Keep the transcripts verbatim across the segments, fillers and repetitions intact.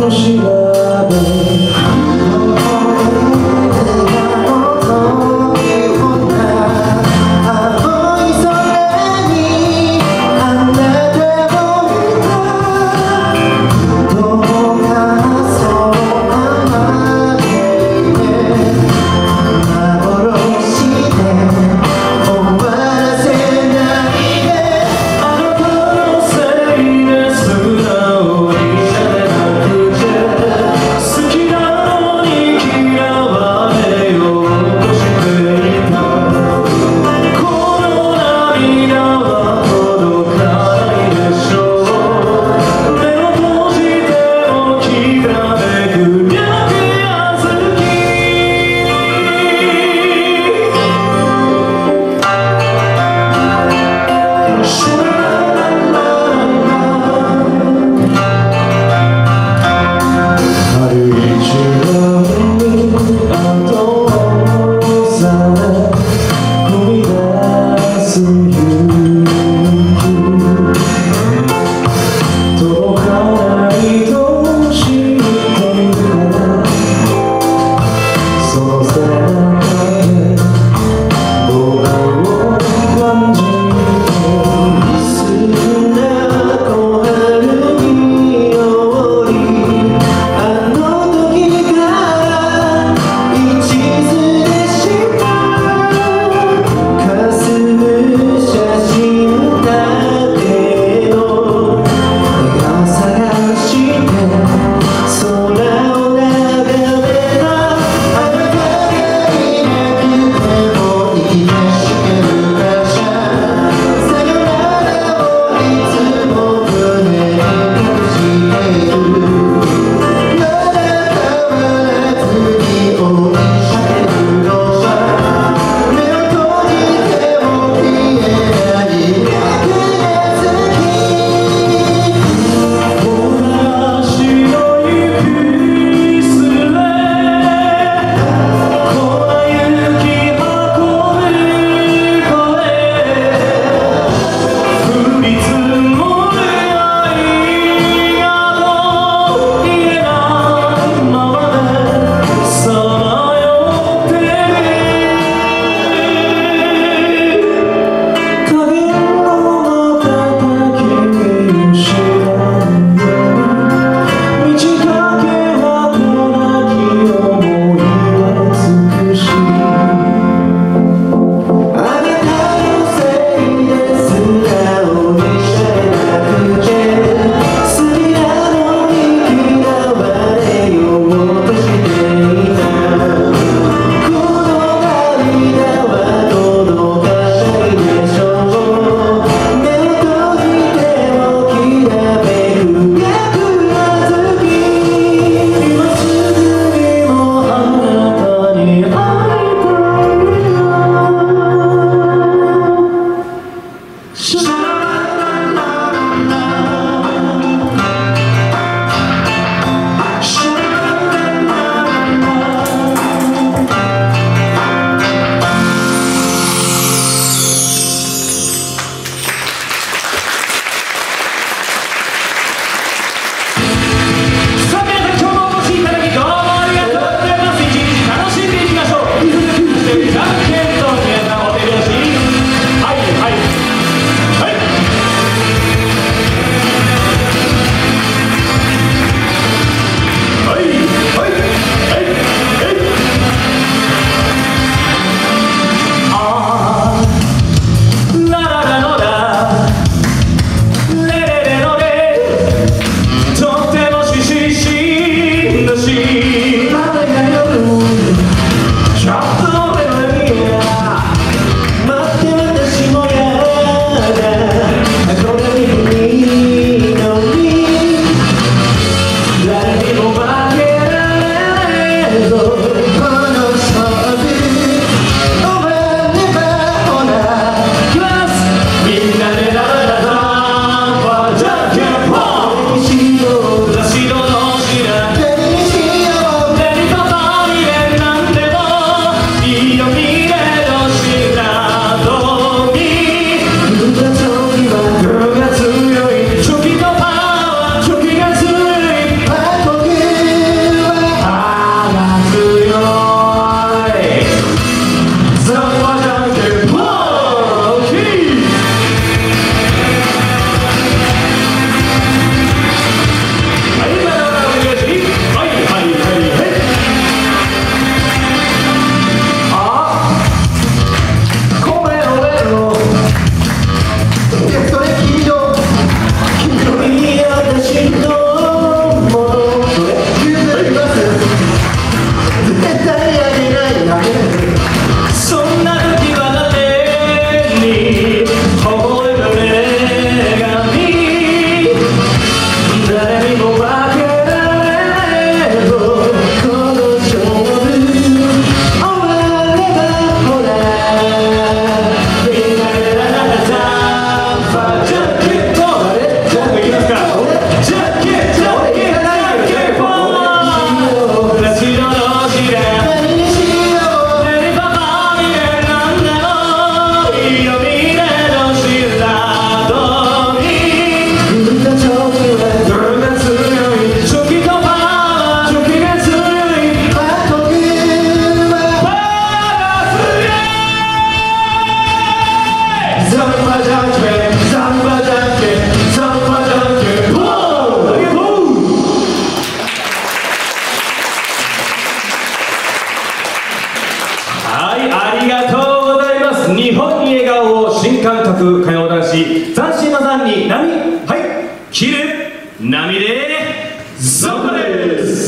「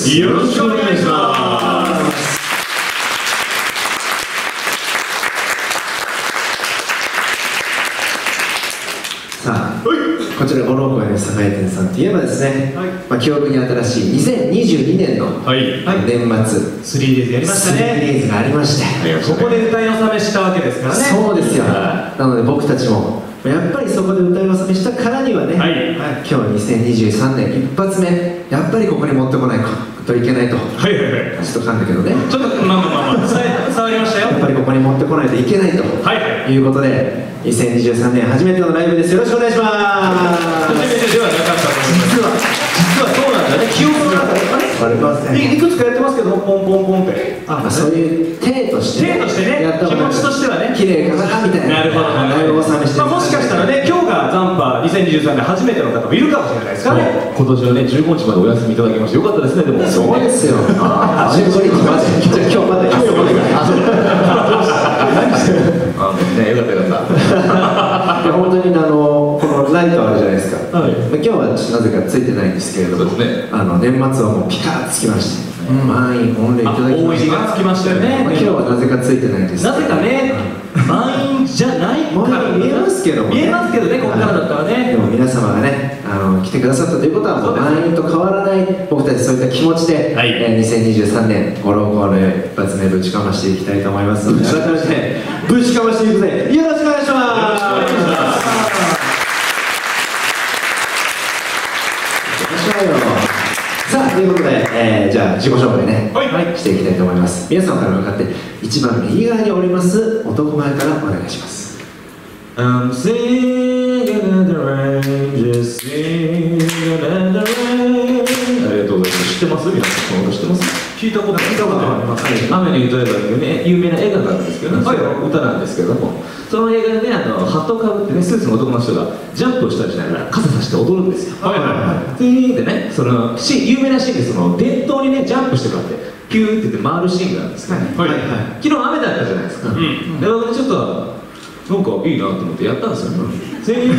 。よろしくお願いします。さあ、こちら五郎公園の酒屋店さんといえばですね、はい、まあ記憶に新しいにせんにじゅうにねんの年末スリーデイズやりましたね。 スリーデイズがありまして、 ここで歌い納めしたわけですからね。 そうですよ。なので僕たちもやっぱりそこで歌い納めしたからにはね、はい、今日にせんにじゅうさんねん一発目、やっぱりここに持ってこないといけないと。はいはいはい。ちょっと噛んだけどね。ちょっとまあまあまあまあ伝わりましたよ。やっぱりここに持ってこないといけないということで、にせんにじゅうさんねん初めてのライブです。よろしくお願いします。初めてではなかったと思います。実は実はそうなんだね。記憶の中であれいくつかやってますけど、ポンポンポンって、あ、そういう体として体としてね、気持ちとしてはね、綺麗かなみたいな。なるほど。ライブを収めして、もしかしたらね、今日がザンパにせんにじゅうさんねん初めての方もいるかもしれないですからね。今年はね、じゅうごにちまでお休みいただきましてよかったですね。でもそうですよ。じゅうごにちまで。じゃあ今日まだ休みで。あ、そう。何してる？あ、ね、よかったよかった。本当にあのこのライトあるじゃないですか。今日はなぜかついてないんですけれども、あの年末はもうピカッとつきまして、満員御礼いただきました。大入りがつきましたよね。今日はなぜかついてないんです。なぜかね、満員じゃないから見えますけどもね。見えますけどね、ここからだったらね。でも皆様がね、あの来てくださったということはもう満員と変わらない僕たちそういった気持ちでにせんにじゅうさんねん五郎公演一発目ぶちかましていきたいと思いますので、改めてぶちかましていくぜ、よろしくお願いします。さあ、ということで、えー、じゃあ自己紹介ね、はい、していきたいと思います。皆さんから向かって一番右側におります男前からお願いします。I'm singing in the rain, just singing in the rain。 ありがとうございます。知ってます？皆さんこの歌知ってます？聞いたこと聞いたことあります。雨に歌えばね、有名な映画があるんですけどね、その歌なんですけども、その映画でね、あのハットをかぶってね、スーツの男の人がジャンプをしたりしながら傘さして踊るんですよ。はいはいはい。でね、その有名なシーンでその電灯にねジャンプしてもらってピューって言って回るシーンがあるんですけどね。はいはい。昨日雨だったじゃないですか。で僕ねちょっとなんかいいなと思ってやったんですよ。ジャン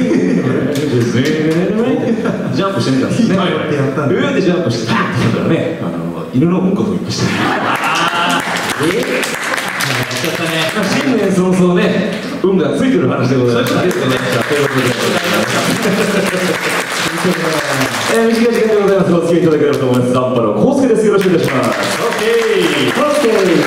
プしてみたんですね。うーってジャンプして、パッてやったらね、あの犬のうんこ踏みました。え？新年早々ね、運がついてる話でございます。ありがとうございました。ということで、えー、短い時間でございます。お付き合いいただければと思います。ザンパのコウスケです。よろしくお願いします。オッケー。オッケ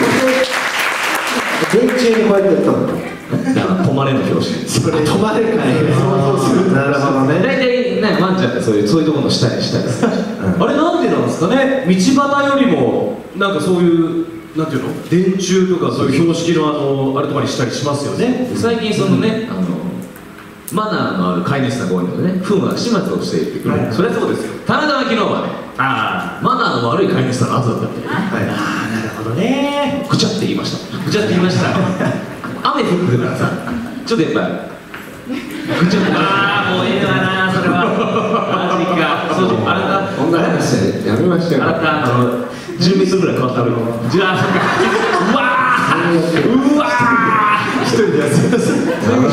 ー。電柱にこうやってやったの。止まれの表紙。それ止まれかい。なるほどね。大体ね、ワンちゃんってそういうそういうところの下にしたりする。あれなんでなんですかね。道端よりもなんかそういうなんていうの、電柱とかそういう標識のあのあれとかにしたりしますよね。最近そのね、あのマナーのある飼い主さんが多いのでね、糞は始末をしていってくれる。それはそうですよ。たまたま昨日はね、ああマナーの悪い飼い主さんの後だったんで、ああなるほどね。ぐちゃって言いました。ぐちゃって言いました。雨降ってるからさ、ちょっとやっぱぐちゃっと。ああもういいわなそれは。マジか。そうあれだ。こんな話やめましたよ。あなたあのじゅうメートルぐらい変わったの。じゃあそっか。うわーうわー。一人で休みます。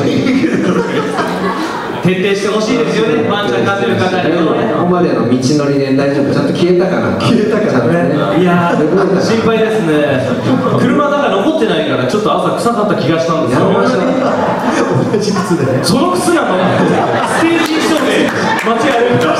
徹底してほしいですよね。ワンちゃん飼ってる方にもね。ここまでの道のりで大丈夫？ちゃんと消えたかな。消えたからね。いやー心配ですね。車だから残ってないからちょっと朝臭かった気がしたんですよ。同じ靴でね。その靴なの？ステージ衣装で街歩いてた。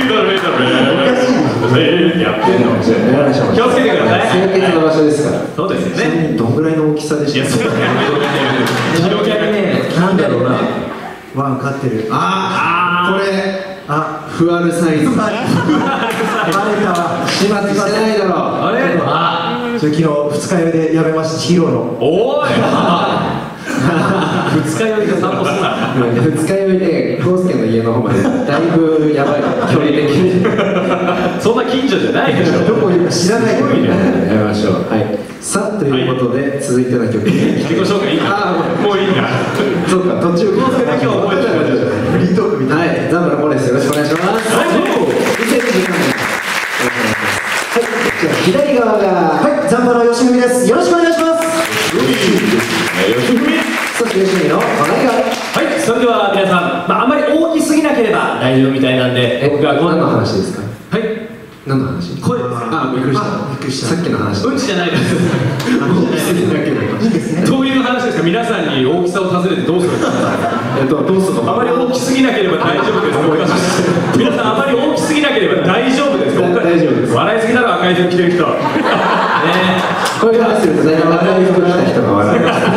やってんの？気をつけてください。清潔な場所ですから。そうですよね。どんぐらいの大きさでした？広げね、なんだろうな。ワン飼ってる。ああ、これ、あ、ふわるサイズ。バレたわ。始末してないだろ。あれ？あ、それ昨日二日酔いでやめました。ヒーローの。おーい。二日酔いで散歩すな。二日酔いでコウスケの家の方までだいぶやばい距離的に。そんな近所じゃないでしょ。どこいるか知らないけどいいね。やめましょう。はい。さあということで続いての曲。自己紹介いいか。もういいんだ。そうか、途中コウスケだけは覚えてない。フリートークみたいな。はい、ザンバラモレです。よろしくお願いします。はい。にせんにじゅうさんねん。はい。じゃあ左側がはい、ザンバラ吉文です。よろしくお願いします。吉文。そして吉文の隣がはい、それでは皆さん、まああまり大きすぎなければ大丈夫みたいなんで、僕が何の話ですか。はい。 何の話？ 声です。 あ、びっくりした。びっくりした。さっきの話。 うんちじゃないです。 どういう話ですか？皆さんに大きさを尋ねてどうするんですか？ えっと、どうするの？ あまり大きすぎなければ大丈夫です。皆さんあまり大きすぎなければ大丈夫です。 大丈夫です。 笑いすぎだろ、赤い服着てる人。ね、 こういう話するとね、赤い服着た人が笑う。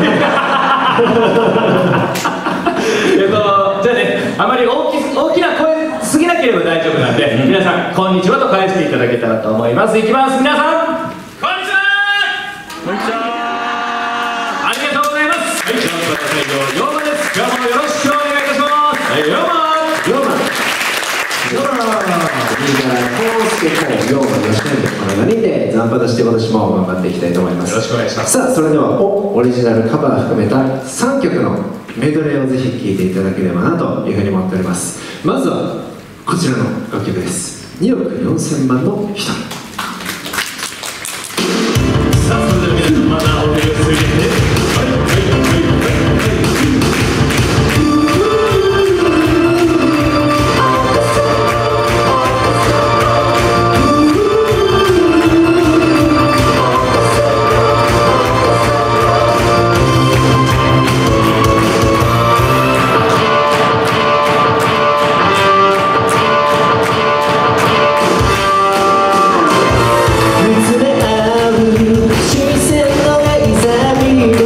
えっと、じゃあね、あまり大き大きな声すぎなければ大丈夫なんで、皆さんこんにちはと返していただけたらと思います。いきます。皆さん、こんにちは。こんにちは。ありがとうございます。はい、ジャンプバタ隊長、ヨーマです。今日もよろしくお願いいたします。はい、ヨーマヨーマヨーマいいから、コウスケコウ、ヨーマ、よしこのよにんでザンパとして今年も頑張っていきたいと思います。 よろしくお願いします。 さあ、それではおオリジナルカバー含めたさんきょくのメドレーをぜひ聴いていただければなというふうに思っております。まずはこちらの楽曲です。におくよんせんまんのひとり。 さあ、それでは皆さん、またお手をついて、はいはい見つめ合う視線のいざ見る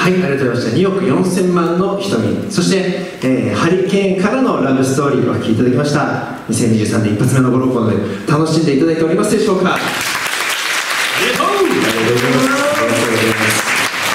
はい、ありがとうございました。におくよんせんまんの瞳、そして、えー、ハリケーンからのラブストーリーをお聴きいただきました。にせんにじゅうさんねん一発目のゴロコンで楽しんでいただいておりますでしょうか。ありがとうございます。ありがとうございます。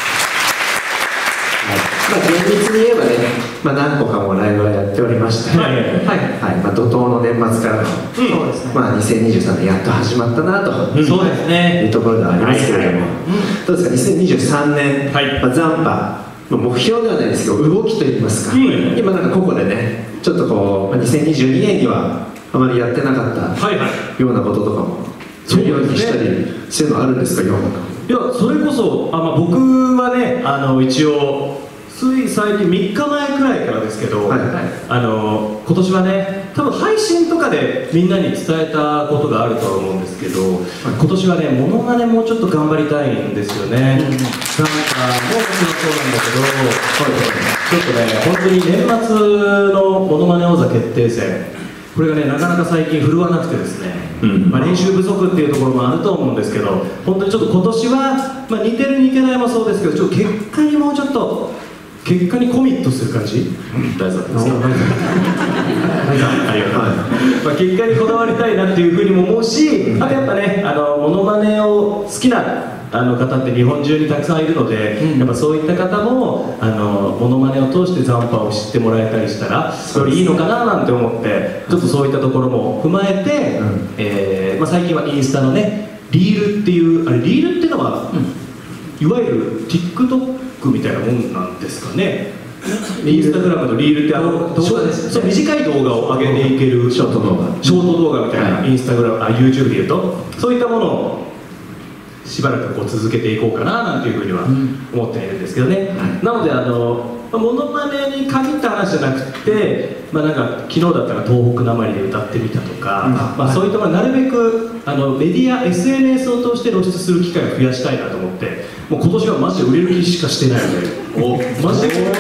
まあ、厳密に言えばね、まあ、何個かもライブはやっておりまして、はいはいはい、まあ、怒涛の年末からの、うん、まあ、にせんにじゅうさんねんやっと始まったなと、 うん、そうですね、 いうところではありますけれども、どうですか、にせんにじゅうさんねん、はい、まあ、残波、まあ、目標ではないですけど、動きといいますか、うん、今なんかここでね、ちょっとこう、まあ、にせんにじゅうにねんにはあまりやってなかったようなこととかも、そういうようにしたり、そういうのあるんですか、世の中。 いや、それこそ、あ、まあ、僕はね、あの一応、つい最近みっかまえくらいからですけど、はいはい、あの今年はね、多分配信とかでみんなに伝えたことがあるとは思うんですけど、はい、今年はね、モノマネもうちょっと頑張りたいんですよね。うん、なんかもうもちろんそうなんだけど、はい、ちょっとね、本当に年末のモノマネ王座決定戦、これがね、なかなか最近振るわなくてですね、うん、まあ練習不足っていうところもあると思うんですけど、本当にちょっと今年は、まあ、似てる似てないもそうですけど、ちょっと結果にもうちょっと結果にコミットする感じ、大丈夫ですか。ありがとう。まあ結果にこだわりたいなっていうふうにも思うし、あとやっぱね、あのモノマネを好きなあの方って日本中にたくさんいるので、うん、やっぱそういった方もあのモノマネを通して残波を知ってもらえたりしたらよりいいのかななんて思って、ちょっとそういったところも踏まえて、うん、えーまあ、最近はインスタのね、リールっていう、あれリールっていうのは、うん、いわゆる TikTokみたいなもんなんですかね。インスタグラムのリールってあの動画ですね。そう、短い動画を上げていけるショート動画、ショート動画みたいな、はい、インスタグラム、あ、YouTube でいうとそういったものをしばらくこう続けていこうかななんていうふうには思っているんですけどね。うん、なのであのモノマネに限った話じゃなくて、まあ、なんか昨日だったら東北なまりで歌ってみたとか、うん、まあ、そういったものなるべくあのメディア エスエヌエス を通して露出する機会を増やしたいなと思って、もう今年はマジで売れる気しかしてないので、おマジで売れる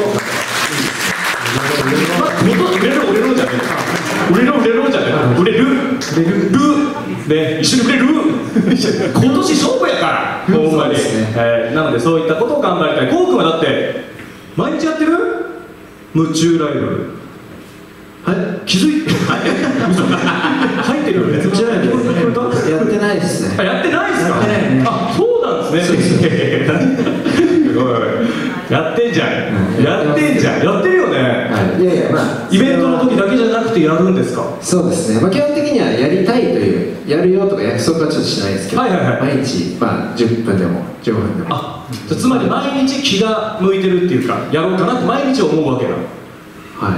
売れる売れるじゃねえ売れる売れるじゃねえ売れる売れるね、一緒に売れる今年勝負やからほんまに、えー、なのでそういったことを頑張りたい。こうくんはだって毎日やってる夢中ライブ、はい、気づいて入ってるよね。 夢中ライブやってないですね。 あ、やってないですか。あ、そうなんですね。すごいやってんじゃん、やってんじゃん、やってるよね。 いやいや、まあイベントの時だけじゃなくてやるんですか。 そうですね、まあ、基本的にはやりたいという、やるよとか約束はちょっとしないですけど、はいはいはい、毎日、まあ、じゅっぷんでもじゅうごふんでも。 あ、つまり毎日気が向いてるっていうか、やろうかなって毎日思うわけだ。はい、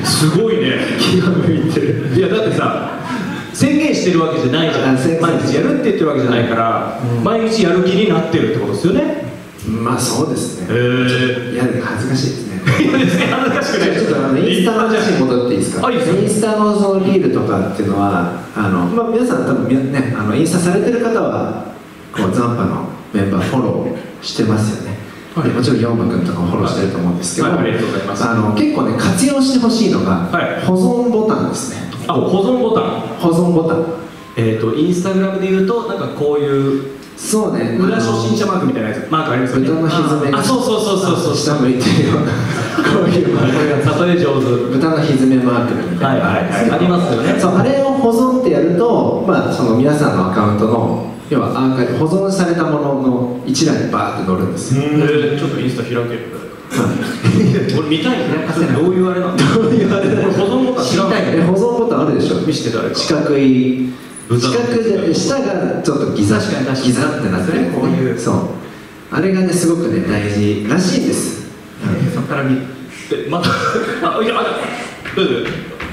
すごいね、 気が向いてる。 いやだってさ、宣言してるわけじゃないじゃん。毎日やるって言ってるわけじゃないから、うん、毎日やる気になってるってことですよね。 まあそうですね。 えいや、恥ずかしいですね。 いやですね、恥ずかしくない。 ちょっとあのインスタの話に戻っていいですか。インスタのそのリールとかっていうのは、あの、まあ、皆さん多分ね、あのインスタされてる方はこう残波のメンバーフォローしてますよね。はい、もちろんヨンマくんとかもフォローしてると思うんですけど、はいはい、ありがとうございます。あの結構ね、活用してほしいのが、はい、保存ボタンですね。 あ、保存ボタン。 保存ボタン。 えっとインスタグラムでいうとなんかこういう。 そうね、 裏初心者マークみたいなやつ、マークありますよね。 豚のひずめが、 あ、そうそうそうそうそう、 下向いてるようなこういうマークが、 例え上手、 豚のひずめマークみたいな、はいはいはい、 ありますよね。 そう、あれを保存ってやると、まあその皆さんのアカウントの要はアーカイブ、保存されたものの一覧にバーって載るんですよ。 えー、ちょっとインスタ開ける。俺見たいね。どういうあれなの？どういうあれなの？保存ボタン知らない。 保存ボタンあるでしょ。 見せて誰か。 四角い。四角で下がちょっとギザギザってなってる、こういう、そう、あれがねすごくね大事らしいんです。 そこから見え、またあ、いや、あ、どうぞ。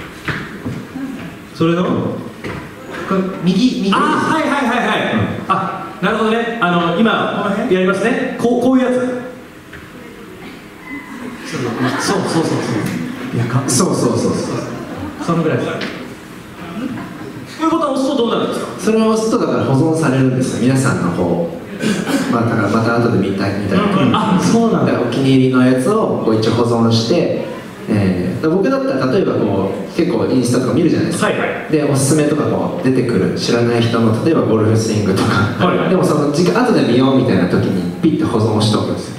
それのこれ右右。あ、はいはいはいはい。あ、なるほどね。あの今やりますね。こうこういうやつ。そうそうそうそう。 いやかそうそうそうそう。 そのぐらいです。こういうボタンを押すとどうなるんですか。 それを押すとだから保存されるんですよ、皆さんの方。まあだからまた後で見たい見たい、 うん、あ、そうなんだ。 お気に入りのやつをこう一応保存して、えー、僕だったら例えばこう結構インスタとか見るじゃないですか、はいはい、でおすすめとかこう出てくる知らない人の例えばゴルフスイングとか、はいはい、でもその時間後で見ようみたいな時にピッて保存をしておくんですよ。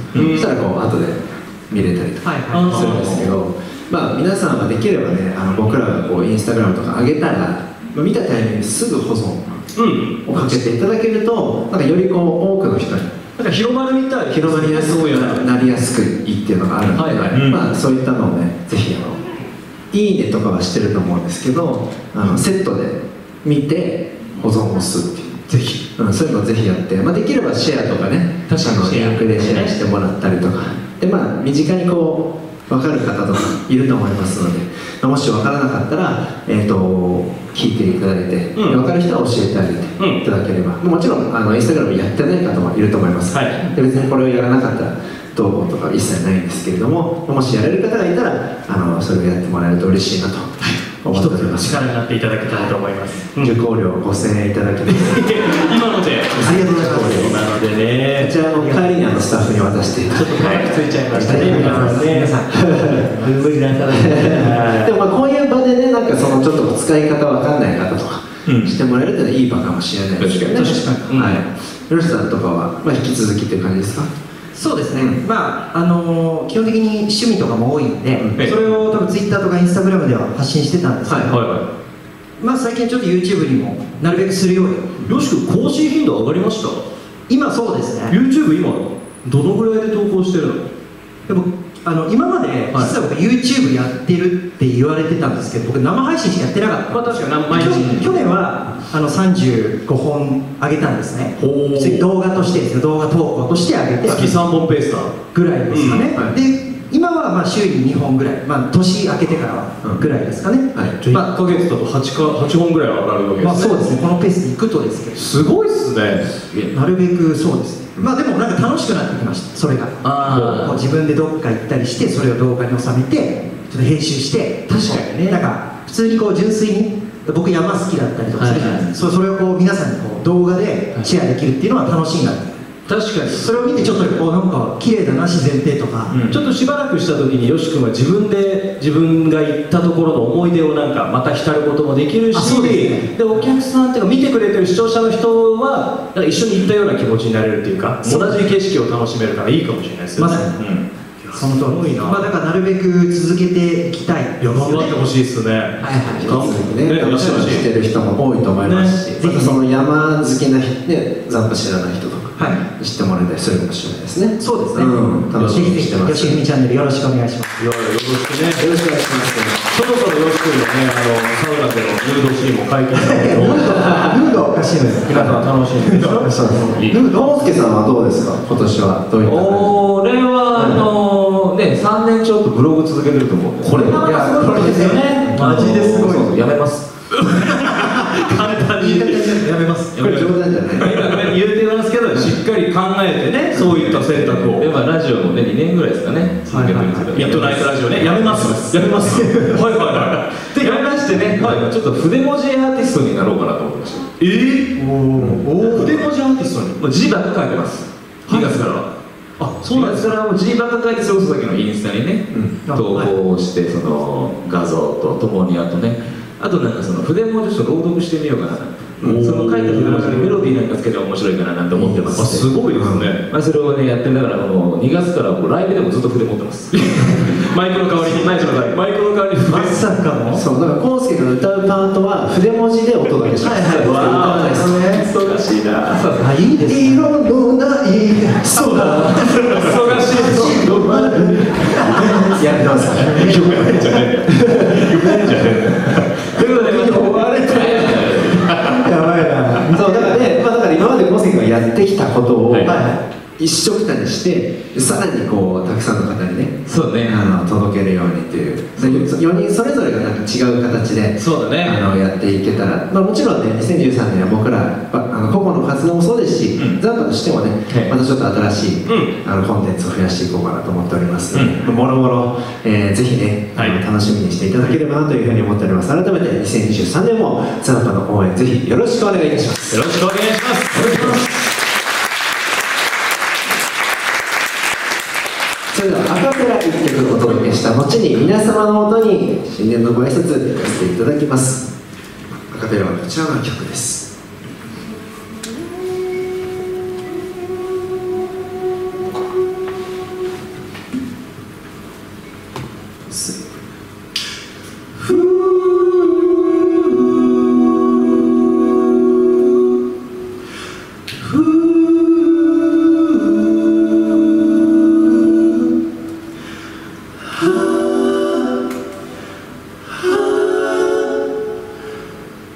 そしたらこう後で見れたりとかするんですけど、まあ皆さんはできればね、あの僕らがこうインスタグラムとか上げたら、まあ、見たタイミングですぐ保存をかけていただけると、なんかよりこう多くの人になんか広まるみたい、 広まりやすくなりやすくいいっていうのがあるので、はいはい、まあそういったのをね、ぜひあのいいねとかはしてると思うんですけど、あのセットで見て保存を押すっていう。ぜひ、うん、そういうのをぜひやって、まあ、できればシェアとかね、確かにリンクでシェアしてもらったりとかで、まあ身近にこう分かる方とかいると思いますので、まあ、もし分からなかったら、えー、と聞いていただいて、うん、分かる人は教えてあげていただければ、うん、もちろんあのインスタグラムやってない方もいると思います、はい、で別にこれをやらなかったらどうこうとか一切ないんですけれども、もしやれる方がいたらあのそれをやってもらえると嬉しいなと思っております。 力になっていただけたらと思います。 受講料ごせんえんいただきます今のでありがとうございます。 今のでね、 こちらの帰りにあのスタッフに渡してちょっと早くついちゃいましたね、皆さん無理な方でもまあこういう場でね、なんかそのちょっと使い方わかんない方とかしてもらえるっていうのはいい場かもしれないですけどね。確かに。はい。よしさんとかはまあ引き続きっていう感じですか？ そうですね、うん、まああのー、基本的に趣味とかも多いんで、うん、それを多分ツイッターとかインスタグラムでは発信してたんですけど、はいはいはい、まあ最近ちょっと YouTube にもなるべくするように。 よし君更新頻度上がりました？ 今そうですね。 YouTube 今どのぐらいで投稿してるの？ でもあの今まで実は僕 YouTube やってるって言われてたんですけど、僕生配信しかやってなかった。 まあ確かに毎日去年はあのさんじゅうごほん上げたんですね。普通に動画としてですね、動画投稿として上げて月さんぼんペースだぐらいですかね、うんはい、で今はまあ週ににほんぐらい、まあ、年明けてからぐらいですかね、うんはい、 まあ、いっかげつだと 8, かはちほんぐらいは上がるわけですね。まあそうですね、このペースでいくとですけど、 すごいっすね。 なるべくそうですね。まあでもなんか楽しくなってきました、それが。あこう自分でどっか行ったりして、それを動画に収めてちょっと編集して、 確かにね、 なんか普通にこう純粋に僕山好きだったりとかするじゃないですか、はいはい、それをこう皆さんにこう動画でシェアできるっていうのは楽しいなって。 確かにそれを見てちょっとこうなんか綺麗だな自然ってとか、 うん、ちょっとしばらくした時によし君は自分で自分が行ったところの思い出をなんかまた浸ることもできるし、で、ね、でお客さんっていうか見てくれてる視聴者の人はなんか一緒に行ったような気持ちになれるっていうか、同じ景色を楽しめるからいいかもしれないですよね。まさに、うん、 その通り。まあだからなるべく続けていきたい。 いや、頑張ってほしいですね。はいはい。ね、楽しみにしてる人も多いと思いますし、またその山好きな人で残波知らない人とか知ってもらえたりするかもしれないですね。 そうですね。楽しみにしてます。よしふみチャンネルよろしくお願いします。 よろしくね。 よろしくお願いします。 そろそろよし君のね、あのサウナでのヌードシーンも解禁されて、ヌードおかしいです。 皆さん楽しんでる。 ノウスケさんはどうですか？今年はどういった？ 俺はあのね、さんねんちょっとブログ続けてると思う。これがすごいですよね。 マジですごい。 やめます。 簡単にやめます。 これ冗談じゃない。 今言うてますけど、しっかり考えてね、そういった選択を。 今ラジオもね、にねんぐらいですかね、続けてるんですけど、 ミッドナイトラジオね、やめます。やめます。はいはいはい。 で、やめましてね、ちょっと筆文字アーティストになろうかなと思いました。 えー、おお、筆文字アーティストに。 字ばっか書いてます。にがつからは。あ、そうなんですか。もう字ばっか書いて過ごすだけのインスタにね、投稿して、その画像とともに、あとね、あとなんかその筆文字を朗読してみようかな、うん、その書いた筆文字にメロディーなんかつけて面白いかななんて思ってます。 すごいですね。 まあそれをねやってるだからもうにがつからもうライブでもずっと筆持ってます。 マイクの代わりにマイクの代わりにマイクの代わりにまさかのそうだからコウスケが歌うパートは筆文字でお届けします。はいはい。 わあ、忙しいな。 あ、いいですね。 色のないそうだ。忙しい。 やってますからね。 よくないんじゃねえ。よくないんじゃねえ。ということで終われた。 やばいな。そうだからね、まあだから今までコウスケがやってきたことを一緒くたにして、さらにこうたくさんの方にね、 そうね、 あの届けるようにっていう。よにんそれぞれがなんか違う形で、 そうだね、 あのやっていけたら、まあもちろんね、にせんじゅうさんねんは僕らあの個々の活動もそうですし、残波としてもね、またちょっと新しいあのコンテンツを増やしていこうかなと思っておりますので、もろもろぜひね、楽しみにしていただければなというふうに思っております。改めてにせんにじゅうさんねんも残波の応援ぜひよろしくお願いいたします。 よろしくお願いします。お願いします。 それではアカペラいっきょくお届けした後に皆様のもとに新年のご挨拶行かせていただきます。アカペラはこちらの曲です。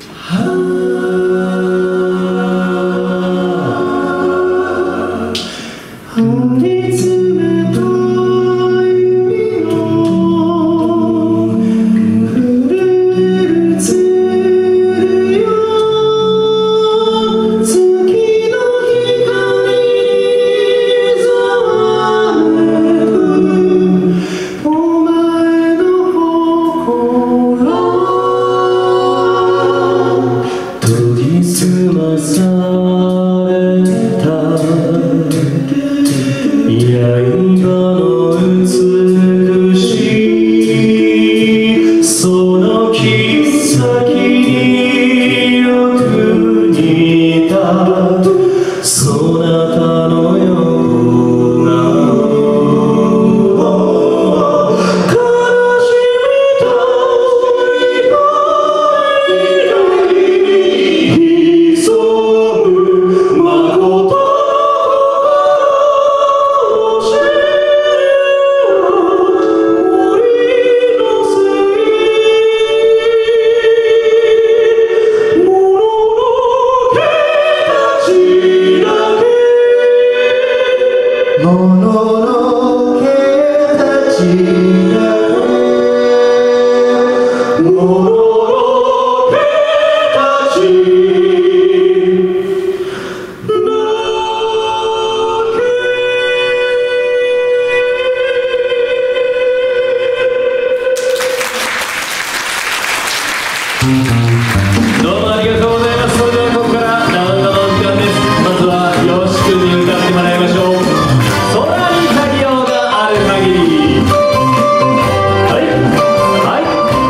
どうもありがとうございます。それではここからラウンドのお時間です。まずはよし君に歌ってもらいましょう。空に太陽がある限り。はいはい。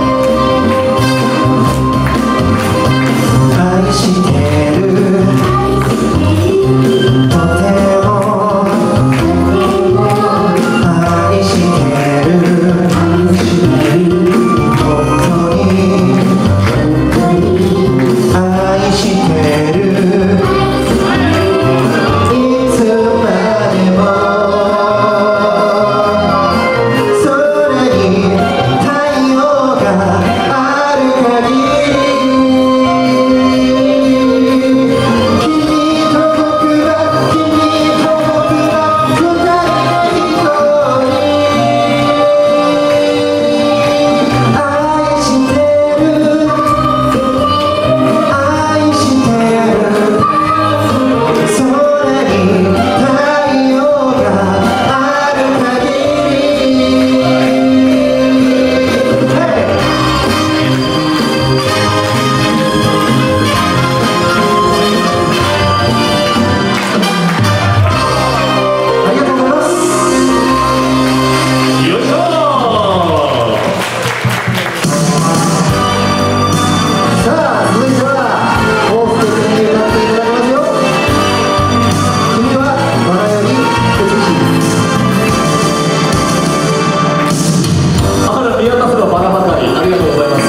愛してるとても愛してる本当に愛してるいつまでも空に太陽がある限り君と僕は君と僕は二人の愛してる愛してる空に太陽がある限りありがとうございます。 よいしょさあ続いては幸福君に歌っていただきますよ。君はバラより美しい。 あら見渡せばバラばかり。ありがとうございます。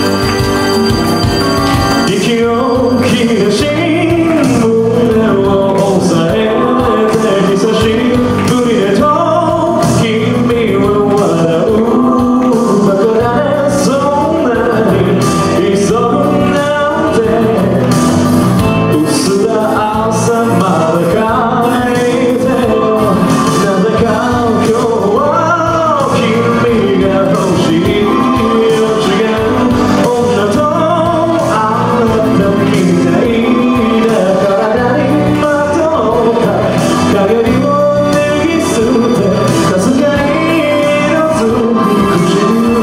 息を切らし胸を押さえて久しぶりだと君は笑うだからそんなに急ぐなんてうっすら朝まで書いてよ。なぜか今日は君が欲しいよ。違う女とあなたみたいな体にまとった陰りを脱ぎ捨てかすかに色づく唇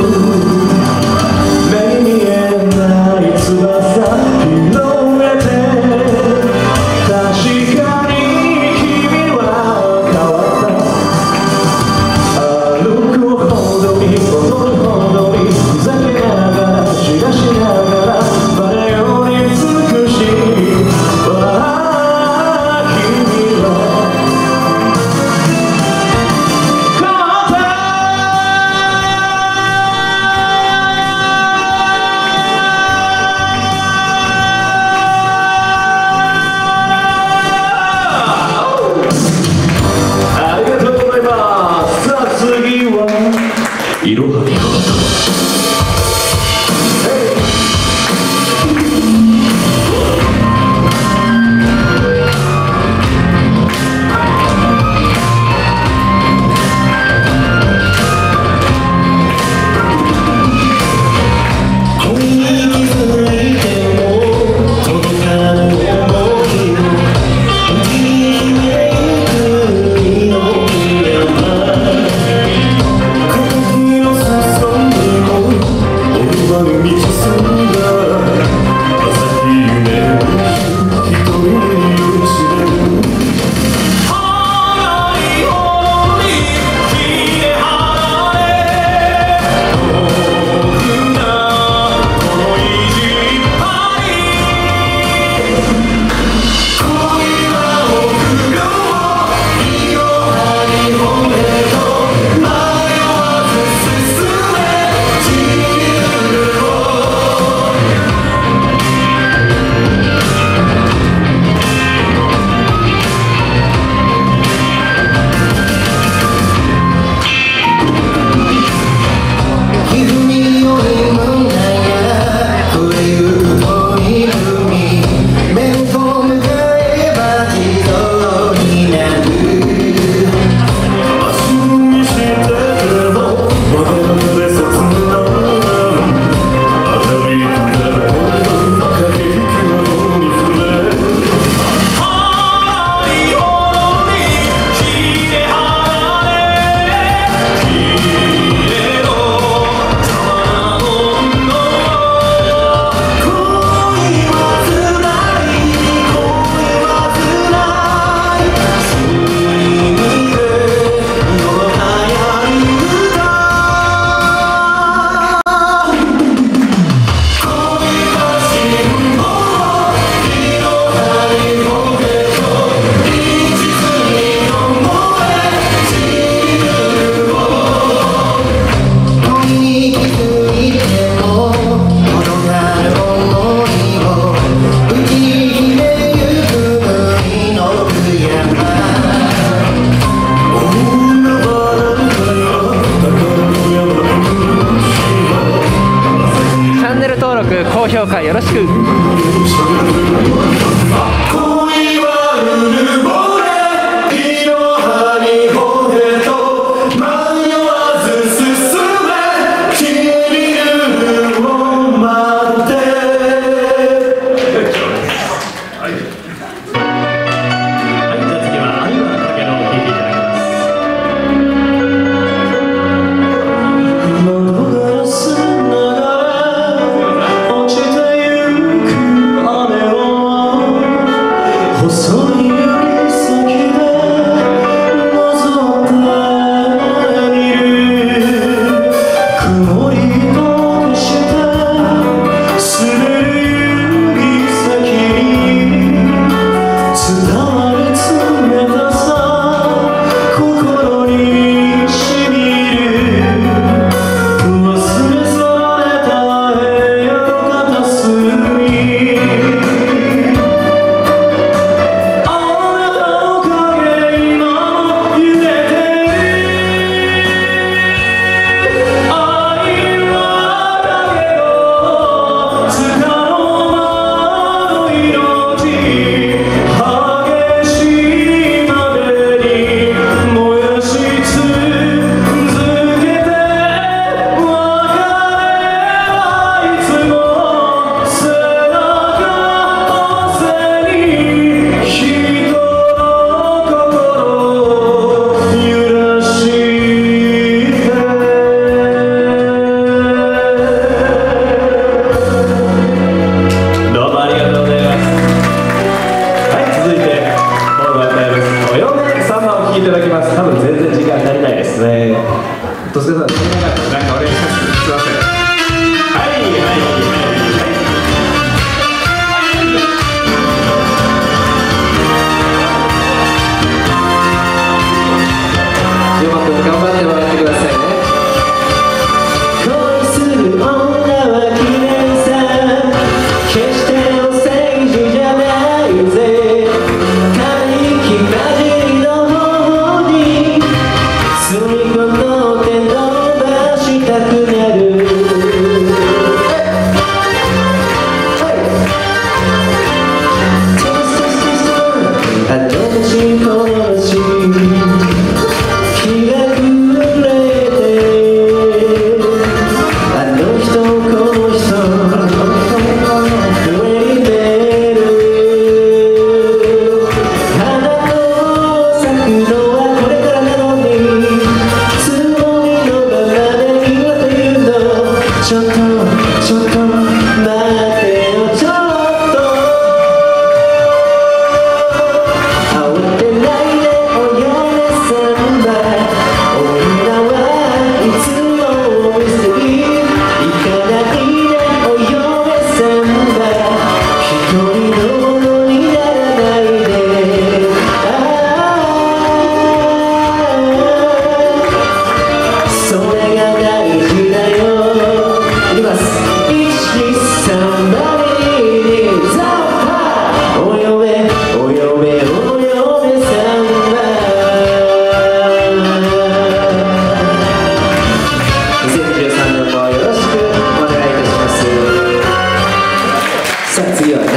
目に見えない翼広げて確かに君は変わった歩くほどに踊るほどにふざけながら知らしながらバレより美しいわあ君は変わったありがとうございます。さあ次はいろはに変わった。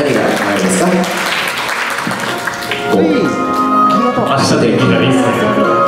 何がありますか？ 明日でいきなりいいっすね。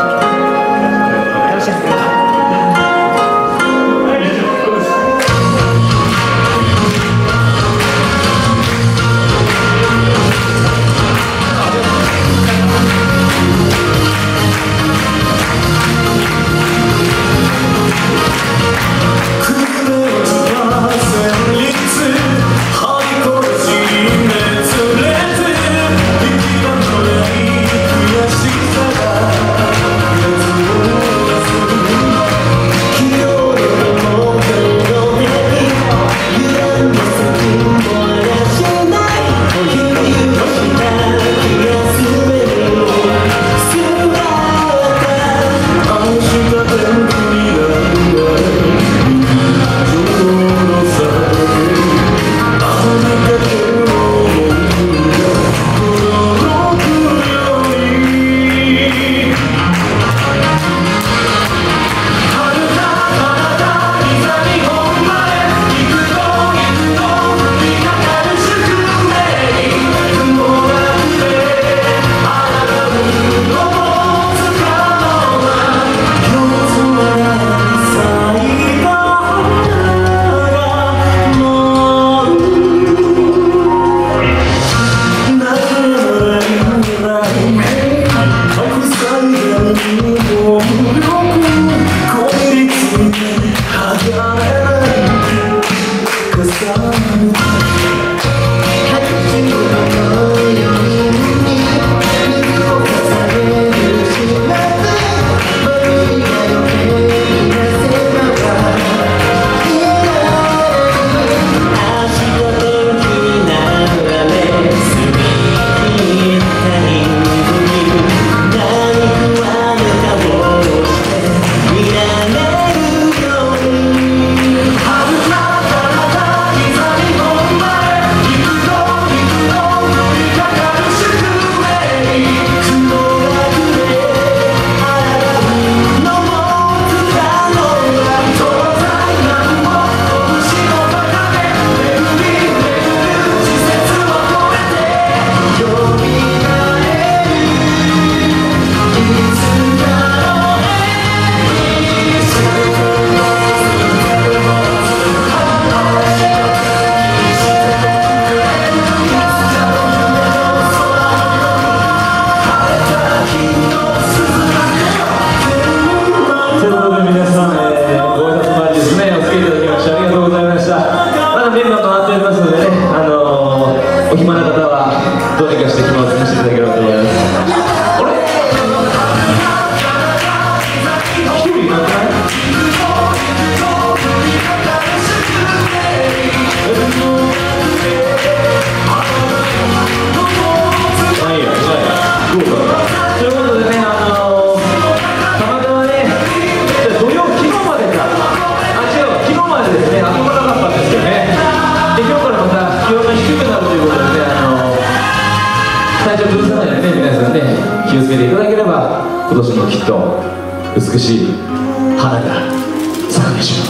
今年もきっと美しい花が咲くでしょう。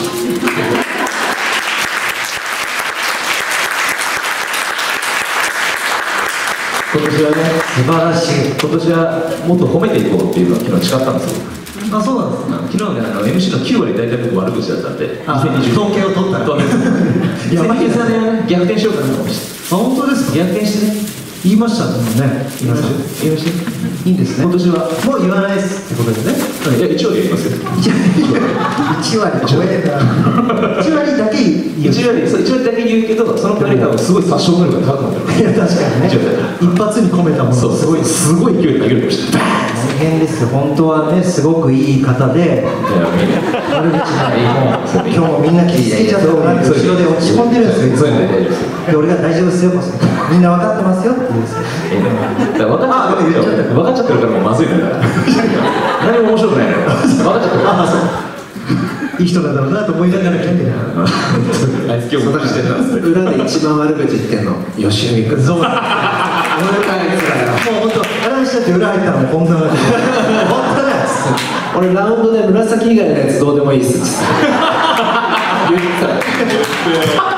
今年はね、素晴らしい。今年はもっと褒めていこうっていうのは昨日誓ったんですよ。 あ、そうなんですか。 昨日ね、あの エムシー のきゅう割大体僕悪口だったんで、にせんにじゅう統計を取ったら山木さんね、逆転しようかなと思いました。 あ、本当ですか。 逆転してね、 言いましたもんね。 言いました。言いました。 いいんですね。 今年はもう言わないですってことでね。 いや、いち割言いますよ。 いち割超えた。いち割だけ言う。 いち割、そう、いち割だけ言うけど、その代わりすごい殺傷能力が高くなってる。 いや、確かにね。一発に込めたもの。 そう、すごい、すごい勢いで投げるかもしれない。 大変ですよ。本当はね、すごくいい方で。悪口ないもう今日もみんな聞いてちゃって、後ろで落ち込んでるんですよ。 そういうの大丈夫です。 で、俺が大丈夫ですよ。みんな分かってますよって言うんですよ。 分かっちゃってるからもうまずいんだから。何も面白くないの。分かっちゃってる。あ、そう。いい人なんだろうなと思いながら聞いてる。あいつ今日もしてたんですね。 裏で一番悪口言ってんの、吉見君。そう。俺かあいつらよ。 もう本当、話しちゃって裏入ったのこんな感じ。本当だよ。 俺ラウンドで紫以外のやつどうでもいいっす。言った。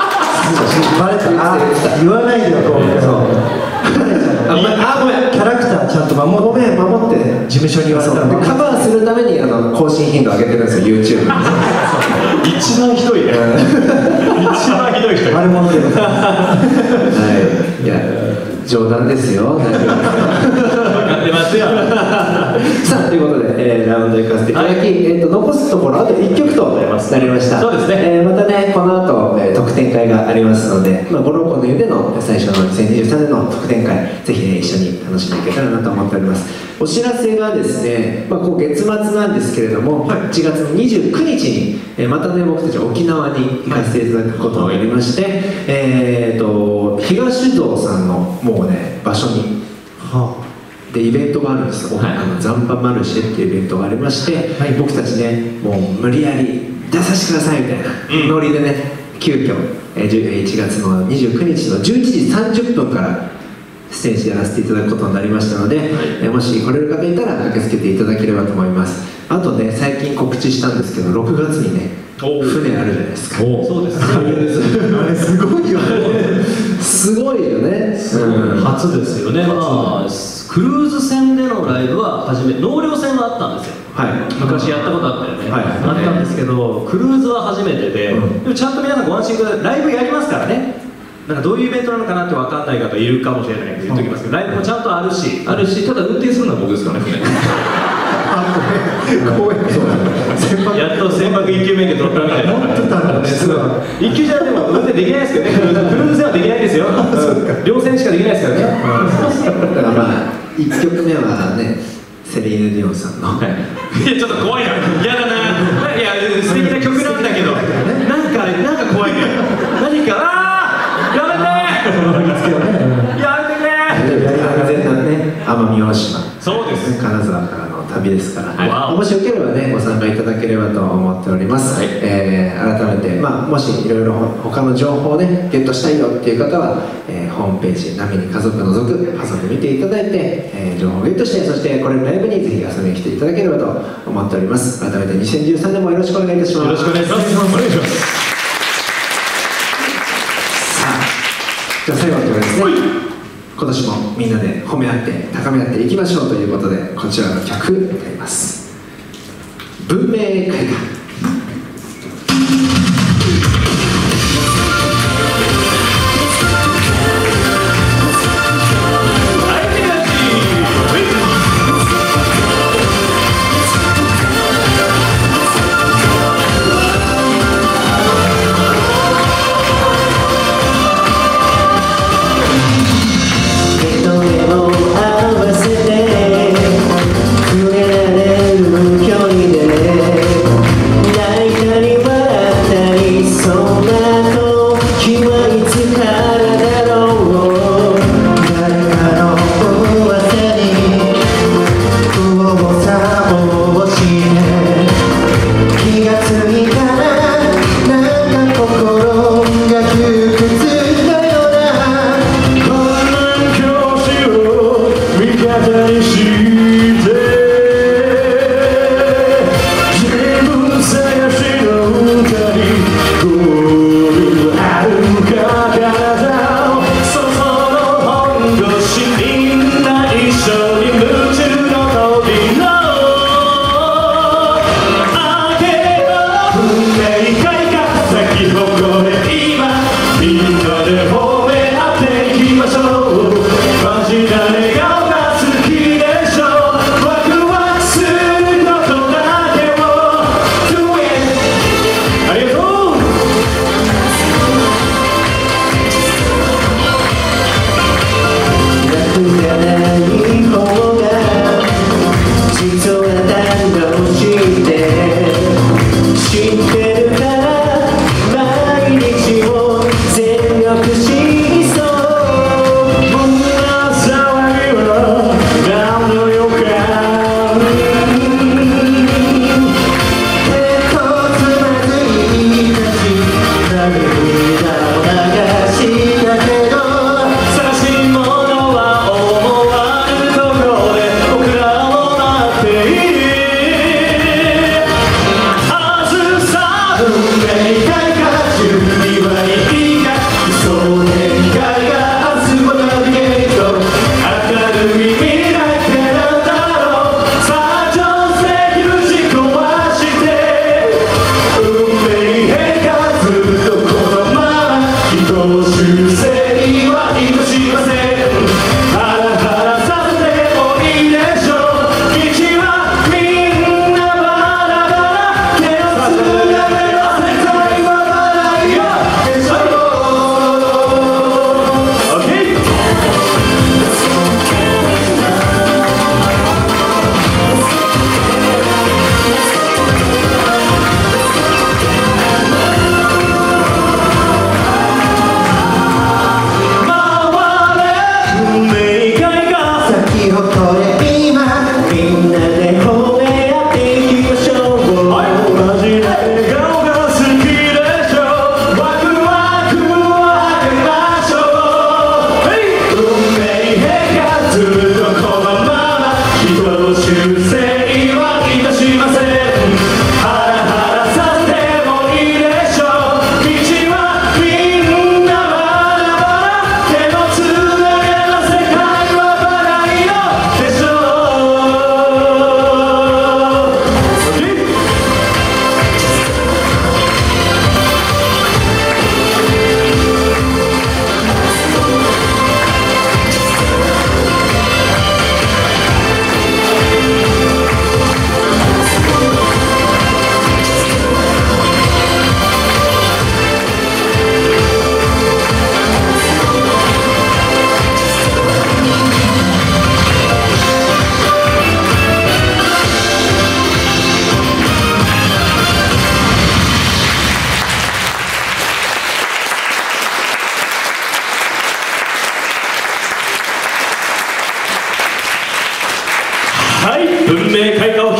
バレた。言わないでよ、こう。あ、ごめん、キャラクターちゃんと守って、守って事務所に言われたので、 カバーするためにあの更新頻度上げてるんですよ、YouTube に。 一番ひどいね。一番ひどい人。 あれ持ってる。 はい、いや、冗談ですよ。分かってますよ。 さあ、ということで、えー、ラウンド行かせていただき、はい、えーと残すところあといっきょくとなりました。 そうですね。 えー、またね、この後、えー、特典会がありますので、まあ、ゴロコの湯での最初のにせんにじゅうさんねんの特典会、ぜひ、ね、一緒に楽しんでいけたらなと思っております。お知らせがですね、まあ、こう月末なんですけれども、はい、いちがつのにじゅうくにちに、えー、またね、僕たち沖縄に行かせていただくことになりまして、はい、えーと東堂さんのもうね場所に、はあ、でイベントがあるんですよ、はい、あのザンバマルシェっていうイベントがありまして、はい、僕たちねもう無理やり出させてくださいみたいな、うん、ノリでね急遽、えー、いちがつのにじゅうくにちのじゅういちじさんじゅっぷんからステージやらせていただくことになりましたので、はい、えー、もし来れる方いたら駆けつけていただければと思います。あとね、最近告知したんですけどろくがつにね船あるじゃないですか。 そうですね。 あれすごいよね。 すごいよね。 うん、初ですよね。まあクルーズ船でのライブは初め、納涼船はあったんですよ。はい。昔やったことあったよね。はい。あったんですけど、クルーズは初めてで、うん、でもちゃんと皆さんご安心ください。ライブやりますからね。なんかどういうイベントなのかなって分かんない方いるかもしれないけど言っときますけど、ライブもちゃんとあるし、あるし、ただ運転するのは僕ですからね。やっと船舶一級免許取ったみたいな。一級じゃでも運転できないですけどね。クルーズ船はできないですよ。両船しかできないですからね。 だからまあいっきょくめはね、セリーヌ・ディオンさんの。 いやちょっと怖いな。嫌だな。いや素敵な曲なんだけど、なんかなんか怖いね。何かああやめて。やめてくれ。 安全なね奄美大島。 そうです。 金沢からの旅ですから、 はい、 もしよければねご参加いただければと思っております。はい、えー、改めて、まあ、もしいろいろ他の情報をねゲットしたいよっていう方は、えー、ホームページ「波に家族の族」家族見ていただいて、えー、情報をゲットして、そしてこれのライブにぜひ遊びに来ていただければと思っております。改めてにせんじゅうさんねんもよろしくお願いいたします。 よろしくお願いします。お願いします。 さあ、じゃあ最後の曲ですね。今年もみんなで褒め合って高め合っていきましょうということで、こちらの曲になります。文明開化。 毎日を全力疾走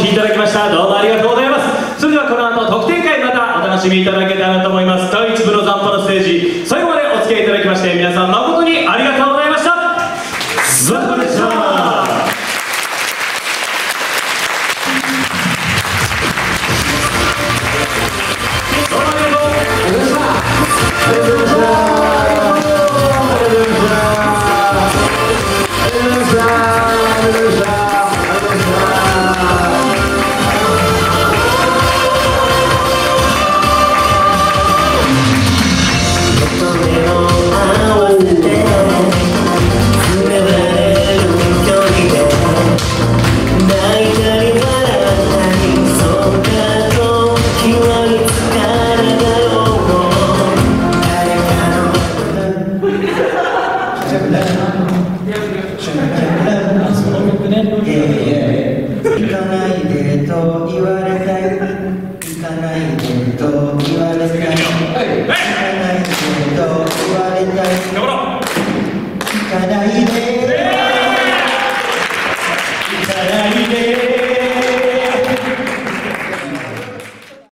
聴きいただきました。どうもありがとうございます。それではこの後特典会またお楽しみいただけたらと